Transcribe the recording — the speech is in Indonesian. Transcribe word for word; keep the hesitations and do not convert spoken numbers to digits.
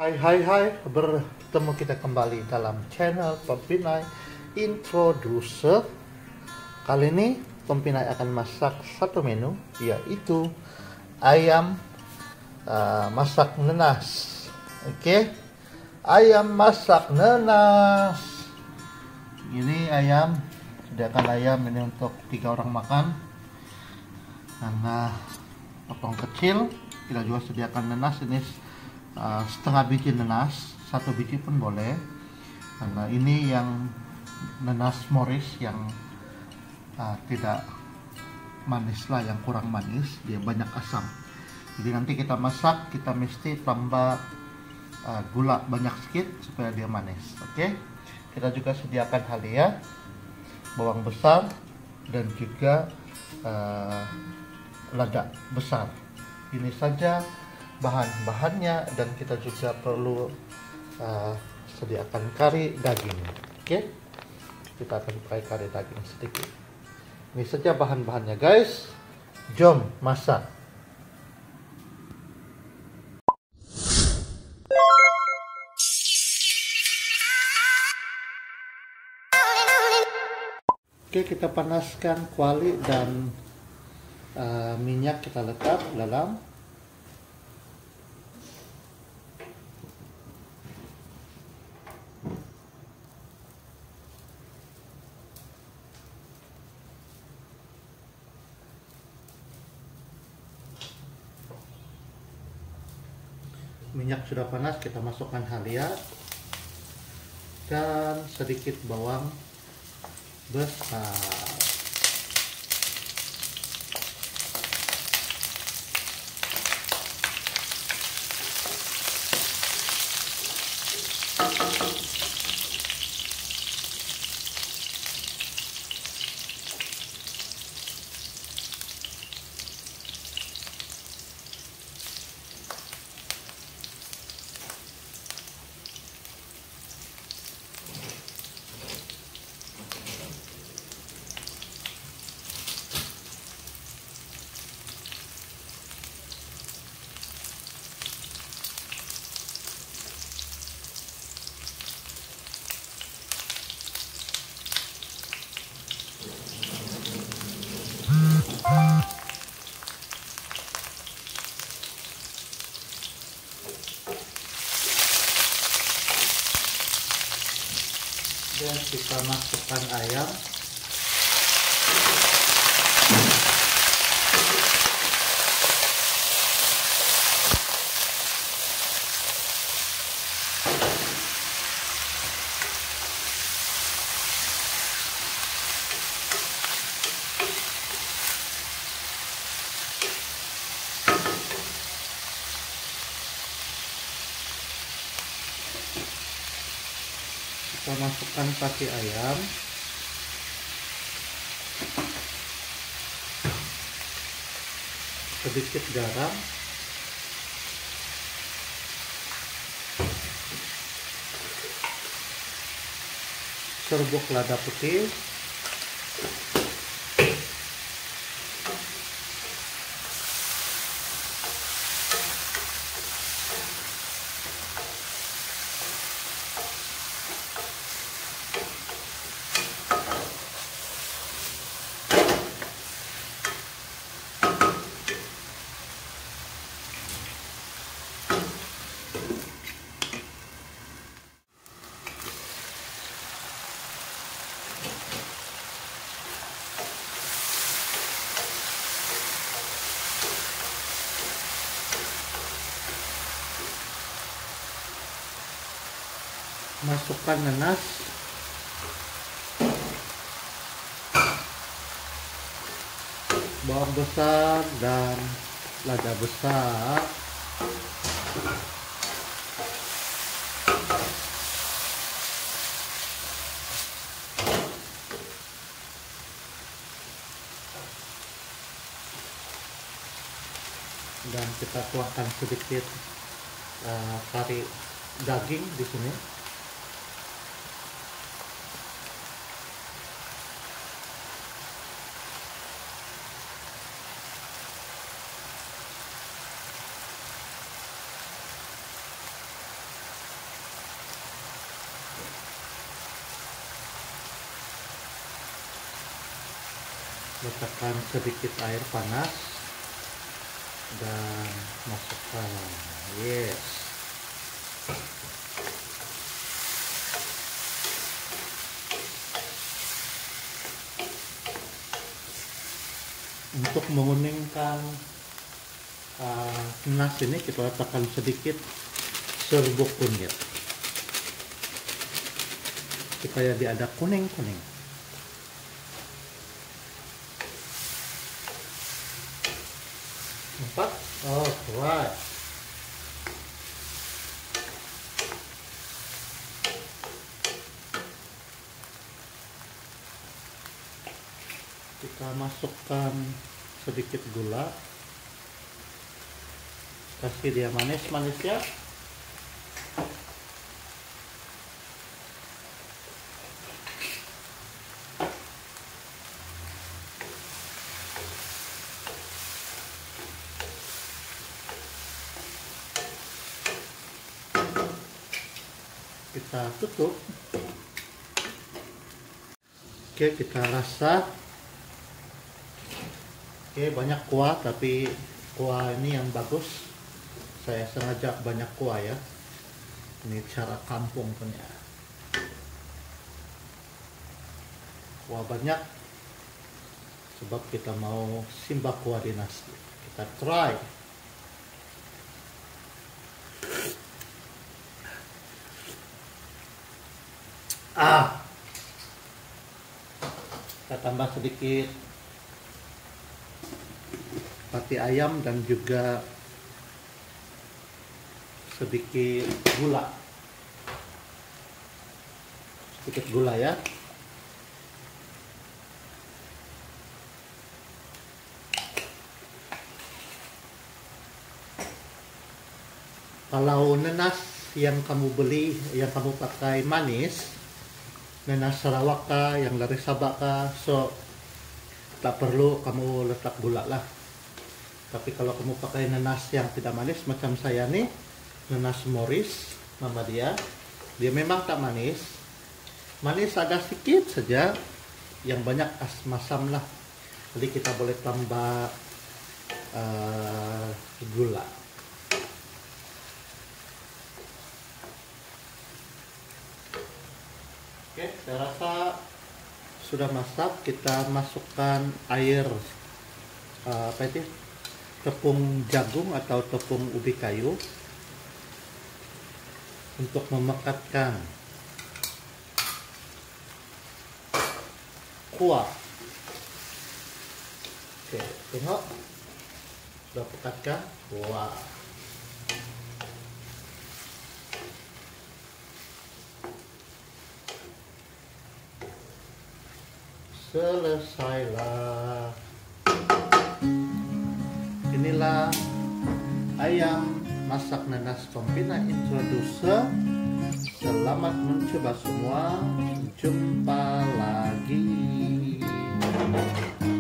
Hai hai hai, bertemu kita kembali dalam channel Pempinai Introducer. Kali ini Pempinai akan masak satu menu, yaitu ayam uh, masak nenas. Oke, okay? Ayam masak nenas. Ini ayam, sediakan ayam ini untuk tiga orang makan. Karena potong kecil, kita juga sediakan nenas ini. Uh, setengah biji nenas, satu biji pun boleh, karena ini yang nenas Morris yang uh, tidak manis lah, yang kurang manis, dia banyak asam. Jadi nanti kita masak, kita mesti tambah uh, gula banyak sedikit supaya dia manis. Oke, okay? Kita juga sediakan halia, bawang besar, dan juga uh, lada besar. Ini saja bahan-bahannya, dan kita juga perlu uh, sediakan kari daging. Oke, okay? Kita akan pakai kari daging sedikit. Ini saja bahan-bahannya guys. Jom masak. Oke, okay, kita panaskan kuali dan uh, minyak kita letak dalam. Minyak sudah panas, kita masukkan halia dan sedikit bawang besar. Dan kita masukkan ayam. Kita masukkan kaki ayam, sedikit garam, serbuk lada putih, masukkan nenas, bawang besar dan lada besar, dan kita tuangkan sedikit uh, kari daging di sini. Letakkan sedikit air panas dan masukkan. Yes. Untuk menguningkan uh, nanas ini kita letakkan sedikit serbuk kunyit supaya dia ada kuning-kuning. Empat, oh right. Kita masukkan sedikit gula, kasih dia manis-manis ya. Kita tutup. Oke, kita rasa. Oke, banyak kuah, tapi kuah ini yang bagus. Saya sengaja banyak kuah ya. Ini cara kampung punya. Kuah banyak sebab kita mau simbah kuah di nasi. Kita try. Ah, kita tambah sedikit pati ayam dan juga sedikit gula, sedikit gula ya. Kalau nanas yang kamu beli, yang kamu pakai manis, nanas Sarawak kah, yang dari Sabah kah, so tak perlu kamu letak gula lah. Tapi kalau kamu pakai nanas yang tidak manis macam saya nih, nanas Morris nama dia, dia memang tak manis, manis ada sedikit saja, yang banyak masam lah. Jadi kita boleh tambah uh, gula. Oke, saya rasa sudah masak. Kita masukkan air uh, apa itu? Tepung jagung atau tepung ubi kayu untuk memekatkan kuah. Oke, tengok sudah pekatkan. Wah, selesailah. Inilah ayam masak nanas Pempina Introducer. Selamat mencoba semua. Jumpa lagi.